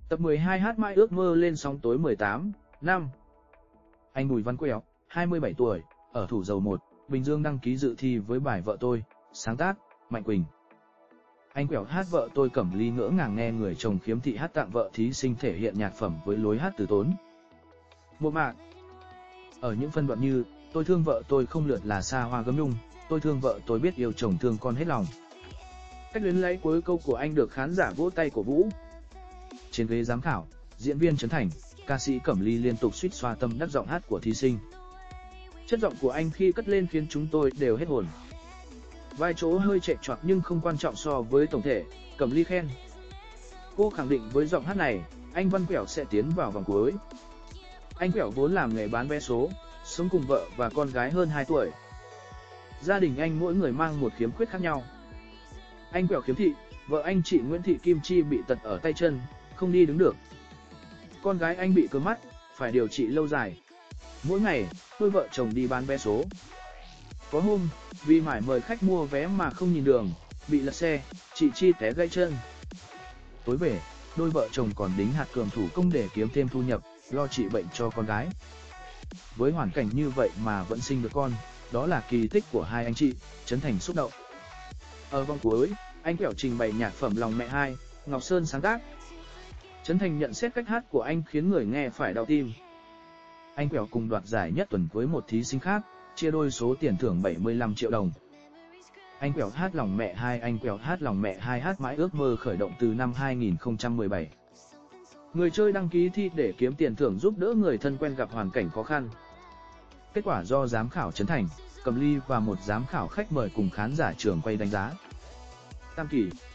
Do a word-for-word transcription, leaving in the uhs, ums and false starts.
Tập mười hai hát mãi ước mơ lên sóng tối mười tám năm. Anh Bùi Văn Quẹo, hai mươi bảy tuổi, ở Thủ Dầu một, Bình Dương đăng ký dự thi với bài Vợ Tôi, sáng tác, Mạnh Quỳnh. Anh Quẹo hát Vợ Tôi Cẩm Ly ngỡ ngàng nghe người chồng khiếm thị hát tặng vợ thí sinh thể hiện nhạc phẩm với lối hát từ tốn. Một mạc. Ở những phân đoạn như, tôi thương vợ tôi không lượt là xa hoa gấm nhung, tôi thương vợ tôi biết yêu chồng thương con hết lòng. Cách luyến lấy cuối câu của anh được khán giả vỗ tay cổ vũ. Trên ghế giám khảo, diễn viên Trấn Thành, ca sĩ Cẩm Ly liên tục suýt xoa tâm đắc giọng hát của thí sinh. Chất giọng của anh khi cất lên khiến chúng tôi đều hết hồn. Vài chỗ hơi chệch choạc nhưng không quan trọng so với tổng thể, Cẩm Ly khen. Cô khẳng định với giọng hát này, anh Văn Quẹo sẽ tiến vào vòng cuối. Anh Quẹo vốn làm nghề bán vé số, sống cùng vợ và con gái hơn hai tuổi. Gia đình anh mỗi người mang một khiếm khuyết khác nhau. Anh Quẹo khiếm thị, vợ anh chị Nguyễn Thị Kim Chi bị tật ở tay chân, không đi đứng được. Con gái anh bị cưa mắt, phải điều trị lâu dài. Mỗi ngày, đôi vợ chồng đi bán vé số. Có hôm, vì mải mời khách mua vé mà không nhìn đường, bị lật xe, chị Chi té gãy chân. Tối về, đôi vợ chồng còn đính hạt cườm thủ công để kiếm thêm thu nhập, lo trị bệnh cho con gái. Với hoàn cảnh như vậy mà vẫn sinh được con, đó là kỳ tích của hai anh chị, Trấn Thành xúc động. Ở vòng cuối, anh Quẹo trình bày nhạc phẩm Lòng Mẹ hai, Ngọc Sơn sáng tác. Trấn Thành nhận xét cách hát của anh khiến người nghe phải đau tim. Anh Quẹo cùng đoạt giải nhất tuần với một thí sinh khác, chia đôi số tiền thưởng bảy mươi lăm triệu đồng. Anh Quẹo hát Lòng Mẹ hai Anh Quẹo hát Lòng Mẹ hai hát mãi ước mơ khởi động từ năm hai nghìn không trăm mười bảy. Người chơi đăng ký thi để kiếm tiền thưởng giúp đỡ người thân quen gặp hoàn cảnh khó khăn. Kết quả do giám khảo Trấn Thành, Cẩm Ly và một giám khảo khách mời cùng khán giả trường quay đánh giá. Tam Kỳ.